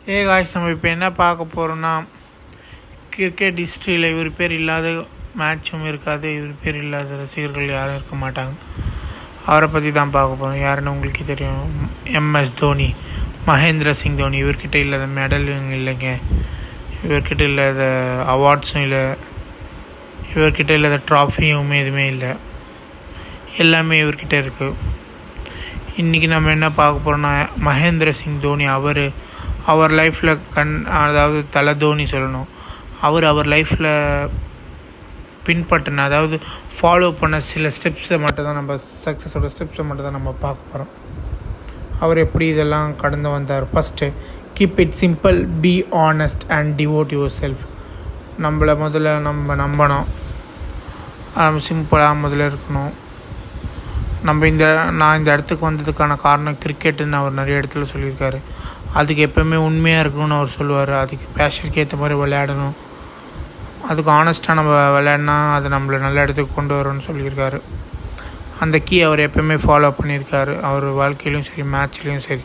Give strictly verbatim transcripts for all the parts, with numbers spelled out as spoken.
ஏ guys, நம்ம இப்போ என்ன பார்க்க போகிறோன்னா, கிரிக்கெட் ஹிஸ்ட்ரியில் இவர் பேர் இல்லாத மேட்சும் இருக்காது, இவர் பேர் இல்லாத ரசிகர்கள் யாரும் இருக்க மாட்டாங்க. அவரை பற்றி தான் பார்க்க போகிறோம். யாருன்னு உங்களுக்கு தெரியும், எம்எஸ் தோனி, மகேந்திர சிங் தோனி. இவர்கிட்ட இல்லாத மெடலும் இல்லைங்க, இவர்கிட்ட இல்லாத அவார்ட்ஸும் இல்லை, இவர்கிட்ட இல்லாத ட்ராஃபியுமே எதுவுமே இல்லை, எல்லாமே இவர்கிட்ட இருக்குது. இன்றைக்கி நம்ம என்ன பார்க்க போகிறோன்னா, மகேந்திர சிங் தோனி. அவர் அவர் லைஃப்பில் கண் அதாவது தலை தோனி சொல்லணும். அவர் அவர் லைஃப்பில் பின்பற்றின, அதாவது ஃபாலோ பண்ண சில ஸ்டெப்ஸை மட்டும் தான் நம்ம சக்ஸஸோட ஸ்டெப்ஸை மட்டும் தான் நம்ம பார்க்க போகிறோம். அவர் எப்படி இதெல்லாம் கடந்து வந்தார். First, keep it simple, be honest and devote yourself. நம்மளை முதல்ல நம்ம நம்பணும், சிம்பிளாக முதல்ல இருக்கணும். நம்ம இந்த நான் இந்த இடத்துக்கு வந்ததுக்கான காரணம் கிரிக்கெட்டுன்னு அவர் நிறைய இடத்துல சொல்லியிருக்காரு. அதுக்கு எப்போவுமே உண்மையாக இருக்கணும்னு அவர் சொல்லுவார். அதுக்கு பேஷனுக்கு ஏற்ற மாதிரி விளையாடணும், அதுக்கு ஆனஸ்ட்டாக நம்ம விளையாடினா அது நம்மளை நல்ல இடத்துக்கு கொண்டு வரும்னு சொல்லியிருக்காரு. அந்த கீ அவர் எப்போவுமே ஃபாலோ பண்ணியிருக்காரு, அவர் வாழ்க்கையிலையும் சரி மேட்ச்லேயும் சரி.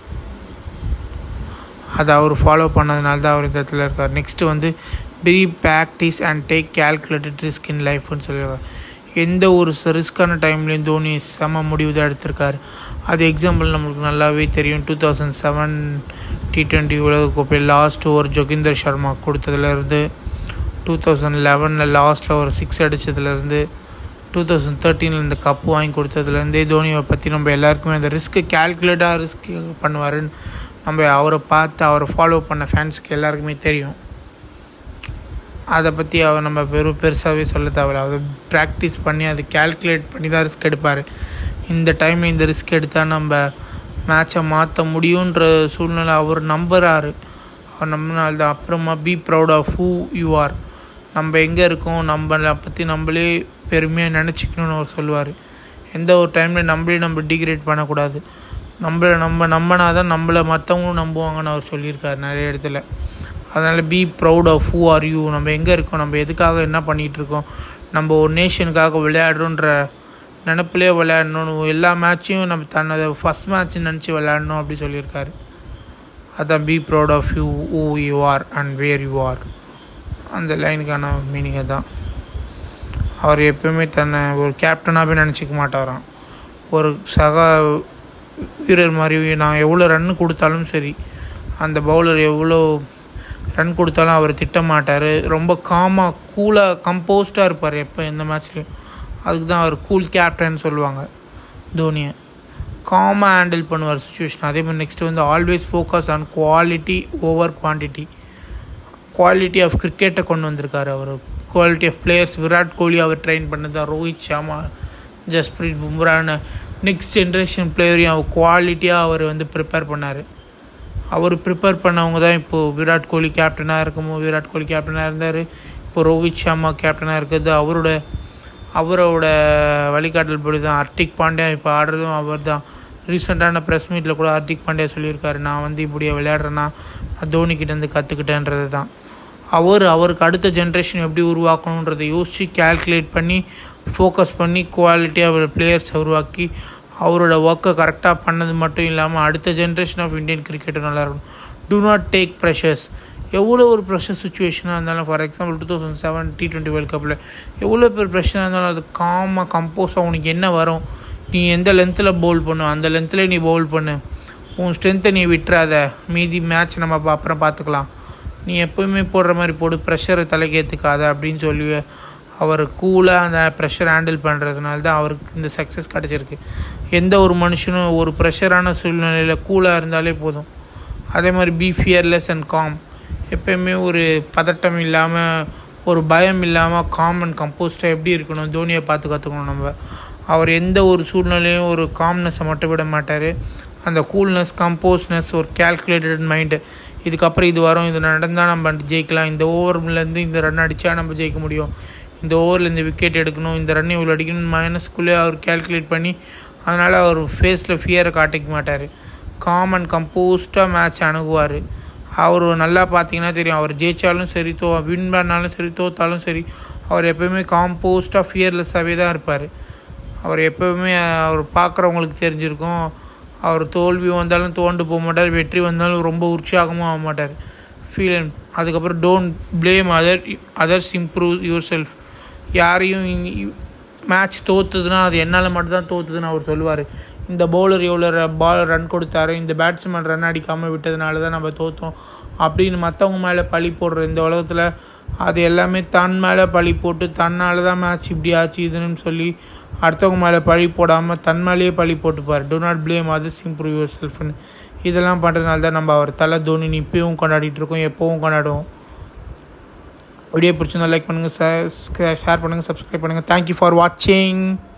அதை அவர் ஃபாலோ பண்ணதுனால தான் அவர் இந்த இடத்துல இருக்கார். நெக்ஸ்ட்டு வந்து be practice and take calculated risk in லைஃப்னு சொல்லியிருக்காரு. எந்த ஒரு ரிஸ்க்கான டைம்லேயும் தோனி செம முடிவு தான் எடுத்திருக்காரு. அது எக்ஸாம்பிள் நம்மளுக்கு நல்லாவே தெரியும். Two thousand seven T twenty உலகக்கோப்பை லாஸ்ட் ஓவர் ஜோகிந்தர் சர்மா கொடுத்ததுலேருந்து, டூ தௌசண்ட் லெவனில் லாஸ்ட்டில் ஒரு சிக்ஸ் அடித்ததுலேருந்து, டூ தௌசண்ட் தேர்ட்டீனில் இந்த கப்பு வாங்கி கொடுத்ததுலேருந்தே தோனியை பற்றி நம்ம எல்லாருக்குமே அந்த ரிஸ்க்கு கேல்குலேட்டாக ரிஸ்க் பண்ணுவாருன்னு நம்ம அவரை பார்த்து அவரை ஃபாலோ பண்ண ஃபேன்ஸுக்கு எல்லாருக்குமே தெரியும். அதை பற்றி அவர் நம்ம பெரும் பெருசாகவே சொல்ல தேவையில்ல. அவர் ப்ராக்டிஸ் பண்ணி அதை கேல்குலேட் பண்ணி தான் ரிஸ்க் எடுப்பார். இந்த டைமில் இந்த ரிஸ்க் எடுத்தால் நம்ம மேட்சை மாற்ற முடியுன்ற சூழ்நிலை அவர் நம்புகிறாரு. அவர் நம்பினால தான். அப்புறமா be proud of who you are. நம்ம எங்கே இருக்கோம், நம்மளை பற்றி நம்மளே பெருமையாக நினச்சிக்கணும்னு அவர் சொல்லுவார். எந்த ஒரு டைமில் நம்மளே நம்ம டிகிரேட் பண்ணக்கூடாது. நம்மளை நம்ம நம்பினா தான் நம்மளை மற்றவங்களும் நம்புவாங்கன்னு அவர் சொல்லியிருக்காரு நிறைய இடத்துல. அதனால் be proud of who are you. நம்ம எங்கே இருக்கோம், நம்ம எதுக்காக என்ன பண்ணிகிட்ருக்கோம், நம்ம ஒரு நேஷனுக்காக விளையாடுறோன்ற நினப்பிலே விளையாடணும். எல்லா மேட்சையும் நம்ம தன்னதை ஃபஸ்ட் மேட்ச்னு நினச்சி விளையாடணும் அப்படி சொல்லியிருக்காரு. அதான் be proud of you who you are and where you are. அந்த லைனுக்கான மீனிங்கை தான். அவர் எப்போயுமே தன்னை ஒரு கேப்டனாகவே நினச்சிக்க மாட்டாராம். ஒரு சக வீரர் மாதிரி நான் எவ்வளோ ரன் கொடுத்தாலும் சரி, அந்த பவுலர் எவ்வளோ ரன் கொடுத்தாலும் அவர் திட்ட மாட்டார். ரொம்ப காமாக கூலாக கம்போஸ்டாக இருப்பார் எப்போ எந்த மேட்ச்லேயும். அதுக்கு தான் அவர் கூல் கேப்டன் சொல்லுவாங்க தோனியை. காமாக ஹேண்டில் பண்ணுவார் சுச்சுவேஷன். அதே மாதிரி நெக்ஸ்ட்டு வந்து always focus on quality over quantity. Quality of கிரிக்கெட்டை கொண்டு வந்திருக்காரு அவர். Quality of players, Virat Kohli அவர் ட்ரெயின் பண்ணது தான், ரோஹித் சர்மா, ஜஸ்பிரீத் பும்ரான்னு நெக்ஸ்ட் ஜென்ரேஷன் பிளேயரையும் அவர் குவாலிட்டியாக அவர் வந்து ப்ரிப்பேர் பண்ணார். அவர் ப்ரிப்பேர் பண்ணவங்க தான் இப்போது விராட் கோலி கேப்டனாக இருக்கும்போது விராட் கோலி கேப்டனாக இருந்தார். இப்போ ரோஹித் சர்மா கேப்டனாக இருக்கிறது அவரோட அவரோட வழிகாட்டல் படி தான். ஹர்திக் பாண்டியா இப்போ ஆடுறதும் அவர் தான். ரீசெண்டான ப்ரெஸ் மீட்டில் கூட ஹர்திக் பாண்டியா சொல்லியிருக்காரு, நான் வந்து இப்படியே விளையாடுறேன்னா நான் தோனிக்கிட்டேருந்து கற்றுக்கிட்டேன்றது தான். அவர் அவருக்கு அடுத்த ஜென்ரேஷன் எப்படி உருவாக்கணுன்றதை யோசித்து கேல்குலேட் பண்ணி ஃபோக்கஸ் பண்ணி குவாலிட்டியாக பிளேயர்ஸை உருவாக்கி அவரோட ஒர்க்கை கரெக்டாக பண்ணது மட்டும் இல்லாமல் அடுத்த ஜென்ரேஷன் ஆஃப் இந்தியன் கிரிக்கெட்டு நல்லா இருக்கணும். Do not take pressures. எவ்வளோ ஒரு ப்ரெஷர் சுச்சுவேஷனாக இருந்தாலும், for example two thousand seven T twenty world கப்பில் எவ்வளோ பேர் ப்ரெஷராக இருந்தாலும் அது காமாக கம்போஸாக உனக்கு என்ன வரும், நீ எந்த லென்த்தில் பவுல் பண்ணு அந்த லென்த்தில் நீ பவுல் பண்ணு, உன் ஸ்ட்ரென்த்தை நீ விட்டுறாத, மீதி மேட்ச் நம்ம அப்புறம் பார்த்துக்கலாம், நீ எப்போயுமே போடுற மாதிரி போடு, ப்ரெஷரை தலைக்கேற்றுக்காத அப்படின்னு சொல்லி அவர் கூலாக அந்த ப்ரெஷர் ஹேண்டில் பண்ணுறதுனால தான் அவருக்கு இந்த சக்ஸஸ் கிடச்சிருக்கு. எந்த ஒரு மனுஷனும் ஒரு ப்ரெஷரான சூழ்நிலையில் கூலாக இருந்தாலே போதும். அதே மாதிரி பி ஃபியர்லெஸ் அண்ட் காம். எப்போயுமே ஒரு பதட்டம் இல்லாமல், ஒரு பயம் இல்லாமல் காம் அண்ட் கம்போஸ்டாக எப்படி இருக்கணும், தோனியை பார்த்து கற்றுக்கணும் நம்ம. அவர் எந்த ஒரு சூழ்நிலையும் ஒரு காம்னஸை மட்டும் விட மாட்டார். அந்த கூல்னஸ், கம்போஸ்னஸ், ஒரு கேல்குலேட்டட் மைண்டு. இதுக்கப்புறம் இது வரும், இது நடந்தால் நம்ம ஜெயிக்கலாம், இந்த ஓவர்லேருந்து இந்த ரன் அடித்தா நம்ம ஜெயிக்க முடியும், இந்த ஓவரில் இந்த விக்கெட் எடுக்கணும், இந்த ரன் இவ்வளோ அடிக்கணும், மைனஸ்குள்ளே அவர் கேல்குலேட் பண்ணி, அதனால் அவர் ஃபேஸில் ஃபியரை காட்டிக்க மாட்டார். காம் அண்ட் கம்போஸ்டாக மேட்ச் அணுகுவார். அவர் நல்லா பார்த்தீங்கன்னா தெரியும், அவர் ஜெயித்தாலும் சரி, தோ வின் பண்ணாலும் சரி, தோத்தாலும் சரி, அவர் எப்போயுமே காம்போஸ்டாக ஃபியர்லெஸ்ஸாகவே தான் இருப்பார். அவர் எப்போவுமே அவர் பார்க்குறவங்களுக்கு தெரிஞ்சிருக்கும், அவர் தோல்வி வந்தாலும் தோண்டு போக மாட்டார், வெற்றி வந்தாலும் ரொம்ப உற்சாகமாக ஆக மாட்டார். ஃபீல். அதுக்கப்புறம் don't blame other others improve yourself. யாரையும் மேட்ச் தோற்றுதுன்னா அது என்னால் மட்டும்தான் தோற்றுதுன்னு அவர் சொல்லுவார். இந்த பவுலர் எவ்வளோ பால் ரன் கொடுத்தாரு, இந்த பேட்ஸ்மேன் ரன் அடிக்காமல் விட்டதுனால தான் நம்ம தோற்றோம் அப்படின்னு மற்றவங்க மேலே பழி போடுற இந்த உலகத்தில் அது எல்லாமே தன் மேலே பழி போட்டு தன்னால் தான் மேட்ச் இப்படி ஆச்சு இதுன்னு சொல்லி அடுத்தவங்க மேலே பழி போடாமல் தன் மேலேயே பழி போட்டுப்பார். Do not blame others improve your செல்ஃப்னு. இதெல்லாம் பண்ணுறதுனால தான் நம்ம அவர் தலை தோனி இப்போவும் கொண்டாடிட்டு இருக்கோம், எப்போவும் கொண்டாடுவோம். வீடியோ பிடிச்சிருந்தா லைக் பண்ணுங்கள், ஷேர் பண்ணுங்கள், சப்ஸ்கிரைப் பண்ணுங்கள். தேங்க்யூ ஃபார் வாட்சிங்.